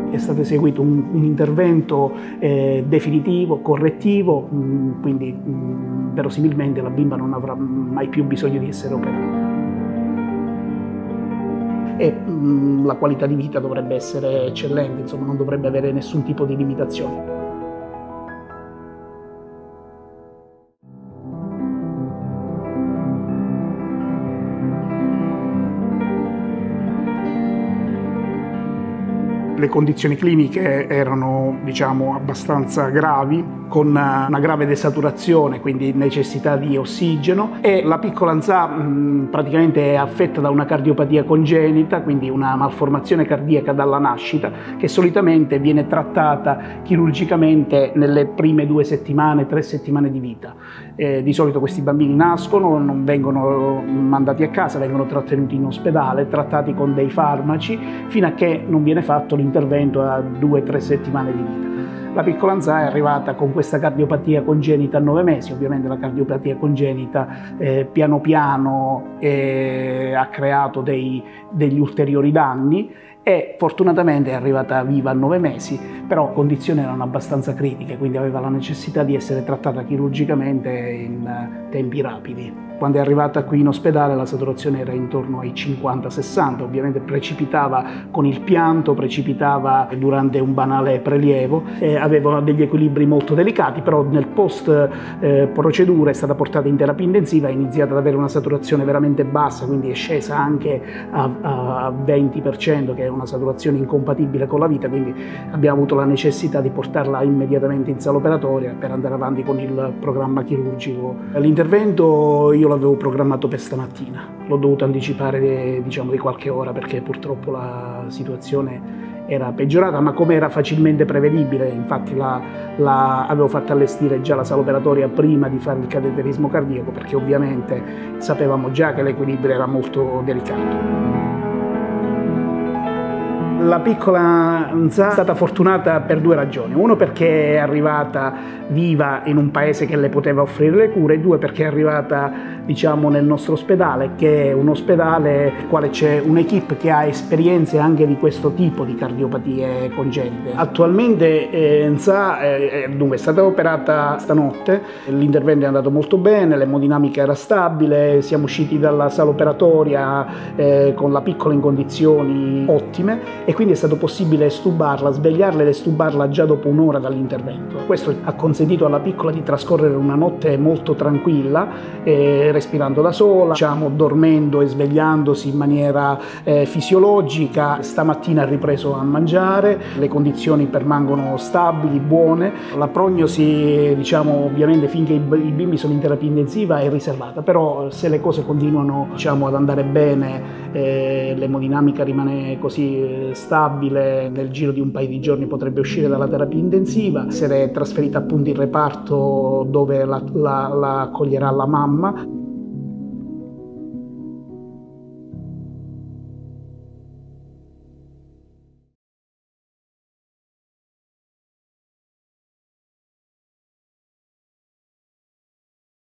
È stato eseguito un intervento definitivo, correttivo, quindi verosimilmente la bimba non avrà mai più bisogno di essere operata. E la qualità di vita dovrebbe essere eccellente, insomma non dovrebbe avere nessun tipo di limitazione. Le condizioni cliniche erano, diciamo, abbastanza gravi, con una grave desaturazione, quindi necessità di ossigeno, e la piccola Nza praticamente è affetta da una cardiopatia congenita, quindi una malformazione cardiaca dalla nascita, che solitamente viene trattata chirurgicamente nelle prime 2 settimane, 3 settimane di vita. Di solito questi bambini nascono, non vengono mandati a casa, vengono trattenuti in ospedale, trattati con dei farmaci, fino a che non viene fatto l'intervento a 2-3 settimane di vita. La piccola Nza è arrivata con questa cardiopatia congenita a 9 mesi, ovviamente la cardiopatia congenita piano piano ha creato degli ulteriori danni e fortunatamente è arrivata viva a 9 mesi, però condizioni erano abbastanza critiche, quindi aveva la necessità di essere trattata chirurgicamente in tempi rapidi. Quando è arrivata qui in ospedale la saturazione era intorno ai 50-60, ovviamente precipitava con il pianto, precipitava durante un banale prelievo, aveva degli equilibri molto delicati, però nel post procedura è stata portata in terapia intensiva, ha iniziato ad avere una saturazione veramente bassa, quindi è scesa anche a 20%, che è una saturazione incompatibile con la vita, quindi abbiamo avuto la necessità di portarla immediatamente in sala operatoria per andare avanti con il programma chirurgico. L'intervento io l'avevo programmato per stamattina, l'ho dovuto anticipare diciamo di qualche ora perché purtroppo la situazione era peggiorata, ma come era facilmente prevedibile, infatti avevo fatto allestire già la sala operatoria prima di fare il cateterismo cardiaco, perché ovviamente sapevamo già che l'equilibrio era molto delicato. La piccola Nza è stata fortunata per 2 ragioni: uno perché è arrivata viva in un paese che le poteva offrire le cure, e 2 perché è arrivata, diciamo, nel nostro ospedale, che è un ospedale nel quale c'è un'equipe che ha esperienze anche di questo tipo di cardiopatie congenite. Attualmente Nza dunque, è stata operata stanotte, l'intervento è andato molto bene, l'emodinamica era stabile, siamo usciti dalla sala operatoria con la piccola in condizioni ottime, e quindi è stato possibile stubarla, svegliarla ed estubarla già dopo un'ora dall'intervento. Questo ha consentito alla piccola di trascorrere una notte molto tranquilla, respirando da sola, diciamo, dormendo e svegliandosi in maniera fisiologica. Stamattina ha ripreso a mangiare, le condizioni permangono stabili, buone. La prognosi, diciamo, ovviamente finché i bimbi sono in terapia intensiva è riservata, però se le cose continuano, diciamo, ad andare bene, l'emodinamica rimane così stabile, nel giro di un paio di giorni potrebbe uscire dalla terapia intensiva, essere trasferita appunto in reparto dove la accoglierà la mamma.